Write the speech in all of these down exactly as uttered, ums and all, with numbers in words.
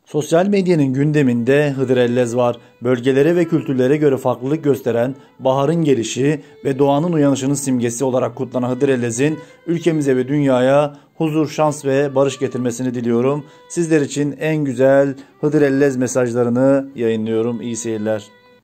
Sosyal medyanın gündeminde Hıdrellez var. Bölgelere ve kültürlere göre farklılık gösteren baharın gelişi ve doğanın uyanışının simgesi olarak kutlanan Hıdrellez'in ülkemize ve dünyaya huzur, şans ve barış getirmesini diliyorum. Sizler için en güzel Hıdrellez mesajlarını yayınlıyorum. İyi seyirler.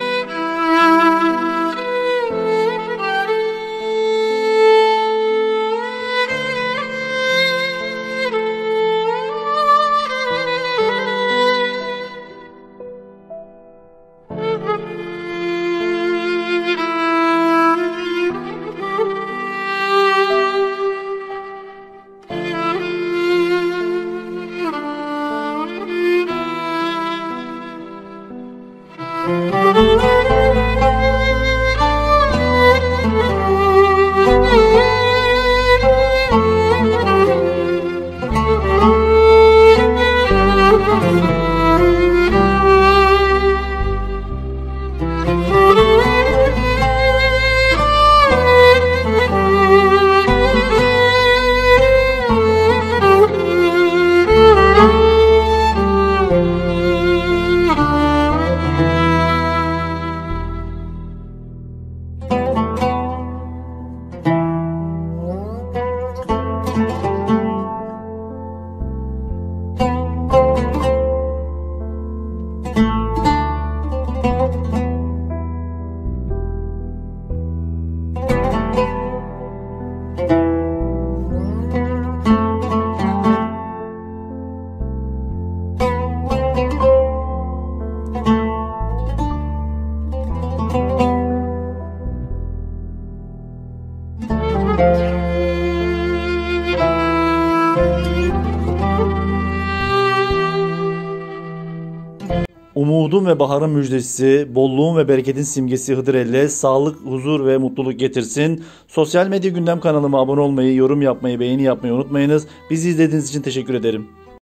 Umudun ve baharın müjdecisi, bolluğun ve bereketin simgesi Hıdrellez, sağlık, huzur ve mutluluk getirsin. Sosyal medya gündem kanalıma abone olmayı, yorum yapmayı, beğeni yapmayı unutmayınız. Bizi izlediğiniz için teşekkür ederim.